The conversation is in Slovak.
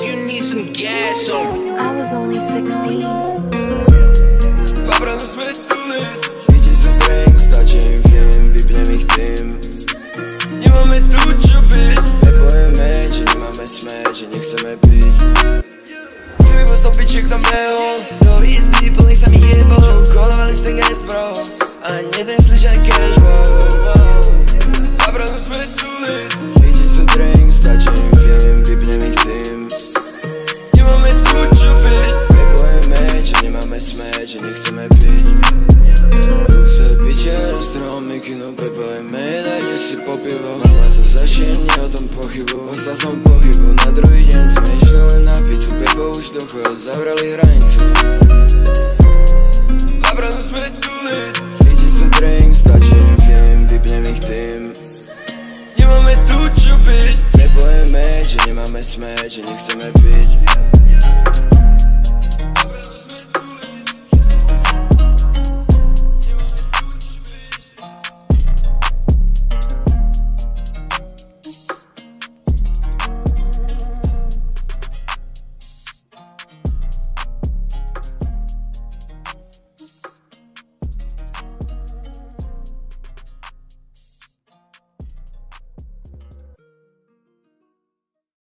you need some gas on me. I was only 16. Dobra, no sme tu lit. Víte sú drink, stačí im film, vypnem ich tým. Nemáme tu čo byť. Nepojeme, že nemáme smeť, že nechceme piť. Filip 100 pičiek tam behol, do izby plný sa mi jebol. Kolovali ste gas bro, a nednesli žiadny cash, wow. Dobra, no sme tu lit. Víte sú drink, stačí im film, vypnem ich tým. Nemáme tu čo byť. Nepojeme, že nemáme smeť, že nechceme piť. Rúse pičia, stromy, kino, pepojeme, dajte si po pivo. Mama to začne, o tom pochybu. Ostal som pochybu, na druhý deň sme išli len na pizzu. Pepo už do chujo, zavrali hranicu. Dobra, no sme tu lit. Víte sú drink, stačí im film, vypnem ich tým. Nemáme tu čo byť. Nepojeme, že nemáme smeť, že nechceme piť.